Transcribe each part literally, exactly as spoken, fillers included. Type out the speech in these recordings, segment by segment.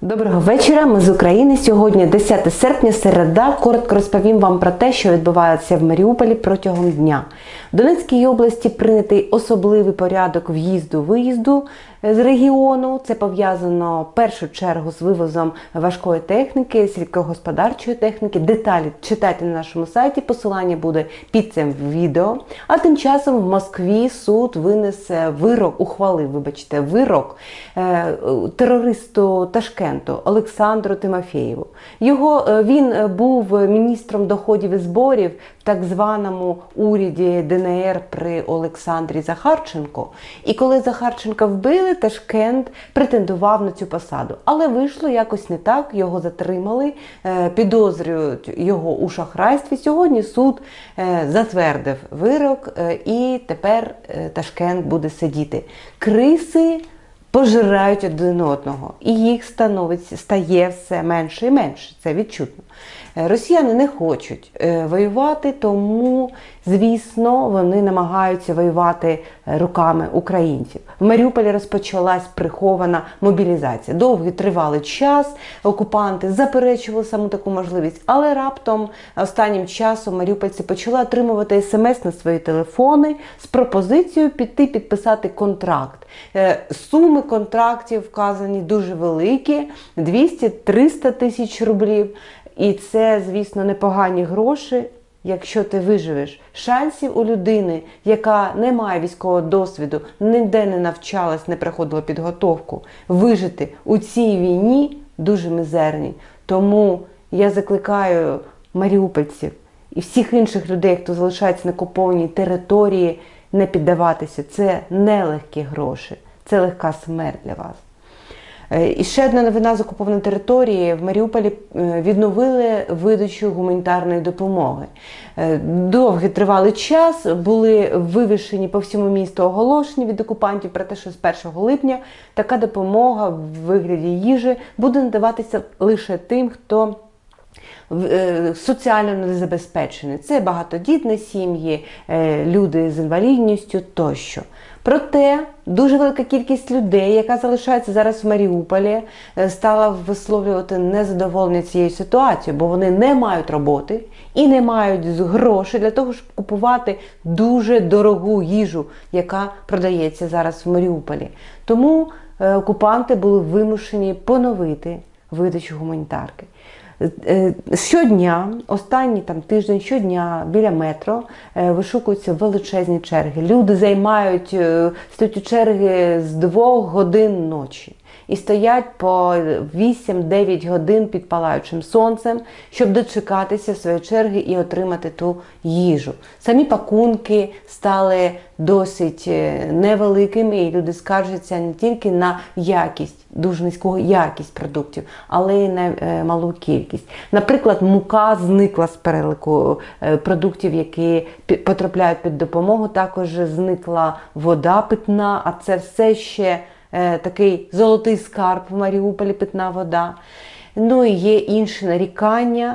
Доброго вечора, ми з України. Сьогодні десяте серпня, середа. Коротко розповім вам про те, що відбувається в Маріуполі протягом дня. В Донецькій області прийнятий особливий порядок в'їзду-виїзду з регіону. Це пов'язано в першу чергу з вивозом важкої техніки, сільськогосподарчої техніки. Деталі читайте на нашому сайті, посилання буде під цим відео. А тим часом в Москві суд винес вирок, ухвалив, вибачте, вирок е, терористу Ташкенту Олександру Тимофєєву. Його, він був міністром доходів і зборів в так званому уряді ДНР при Олександрі Захарченко. І коли Захарченка вбили, Ташкент претендував на цю посаду. Але вийшло якось не так, його затримали, підозрюють його у шахрайстві. Сьогодні суд затвердив вирок і тепер Ташкент буде сидіти. Криси пожирають один одного, і їх становиться, стає все менше і менше, це відчутно. Росіяни не хочуть воювати, тому, звісно, вони намагаються воювати руками українців. В Маріуполі розпочалась прихована мобілізація. Довгий тривалий час окупанти заперечували саму таку можливість, але раптом останнім часом маріупольці почали отримувати смс на свої телефони з пропозицією піти підписати контракт. Суми контрактів вказані дуже великі – двісті-триста тисяч рублів. І це, звісно, непогані гроші, якщо ти виживеш. Шансів у людини, яка не має військового досвіду, ніде не навчалась, не проходила підготовку, вижити у цій війні дуже мізерні. Тому я закликаю маріупольців і всіх інших людей, хто залишається на окупованій території, не піддаватися. Це не легкі гроші, це легка смерть для вас. І ще одна новина з окупованої території. В Маріуполі відновили видачу гуманітарної допомоги. Довгий тривалий час були вивішені по всьому місту оголошення від окупантів про те, що з першого липня така допомога в вигляді їжі буде надаватися лише тим, хто соціально незабезпечені. Це багатодітні сім'ї, люди з інвалідністю тощо. Проте дуже велика кількість людей, яка залишається зараз в Маріуполі, стала висловлювати незадоволення цією ситуацією, бо вони не мають роботи і не мають грошей для того, щоб купувати дуже дорогу їжу, яка продається зараз в Маріуполі. Тому окупанти були вимушені поновити видачу гуманітарки. Щодня, останній там тиждень, щодня біля метро вишукуються величезні черги. Люди займають, стоять у черги з двох годин ночі. І стоять по вісім-дев'ять годин під палаючим сонцем, щоб дочекатися своєї черги і отримати ту їжу. Самі пакунки стали досить невеликими, і люди скаржаться не тільки на якість, дуже низьку якість продуктів, але й на малу кількість. Наприклад, мука зникла з переліку продуктів, які потрапляють під допомогу. Також зникла вода питна, а це все ще такий золотий скарб в Маріуполі, питна вода. Ну і є інші нарікання.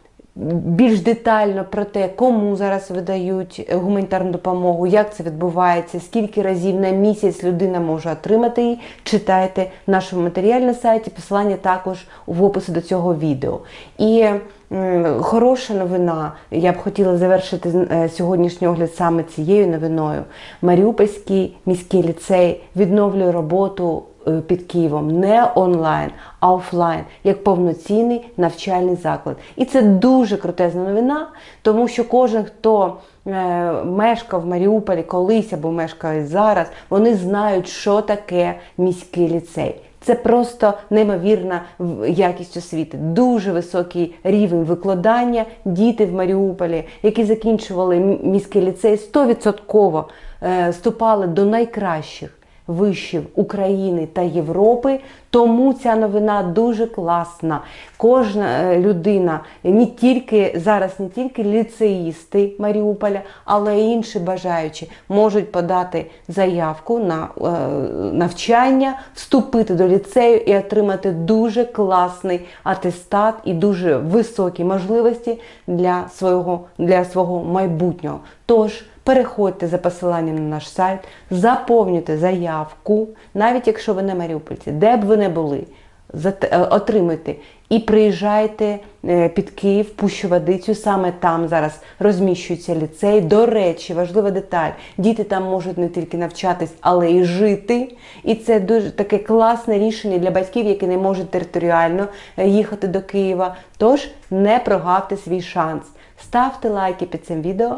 Більш детально про те, кому зараз видають гуманітарну допомогу, як це відбувається, скільки разів на місяць людина може отримати її, читайте в нашому матеріалі на сайті, посилання також в описі до цього відео. І м, хороша новина, я б хотіла завершити сьогоднішній огляд саме цією новиною. Маріупольський міський ліцей відновлює роботу під Києвом не онлайн, а офлайн, як повноцінний навчальний заклад. І це дуже крутезна новина, тому що кожен, хто е, мешкав в Маріуполі колись або мешкає зараз, вони знають, що таке міський ліцей. Це просто неймовірна якість освіти, дуже високий рівень викладання. Діти в Маріуполі, які закінчували міський ліцей, сто відсотків е, вступали до найкращих вишів України та Європи, тому ця новина дуже класна. Кожна людина, не тільки, зараз не тільки ліцеїсти Маріуполя, але й інші бажаючі можуть подати заявку на е, навчання, вступити до ліцею і отримати дуже класний атестат і дуже високі можливості для свого, для свого майбутнього. Тож, переходьте за посиланням на наш сайт, заповнюйте заявку, навіть якщо ви не маріупольці, де б ви не були. отримуйте. І приїжджайте під Київ, Пущу Водицю, саме там зараз розміщується ліцей. До речі, важлива деталь, діти там можуть не тільки навчатись, але й жити. І це дуже таке класне рішення для батьків, які не можуть територіально їхати до Києва. Тож не прогавте свій шанс. Ставте лайки під цим відео,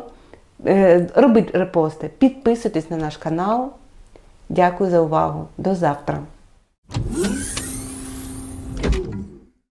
робіть репости, підписуйтесь на наш канал. Дякую за увагу. До завтра.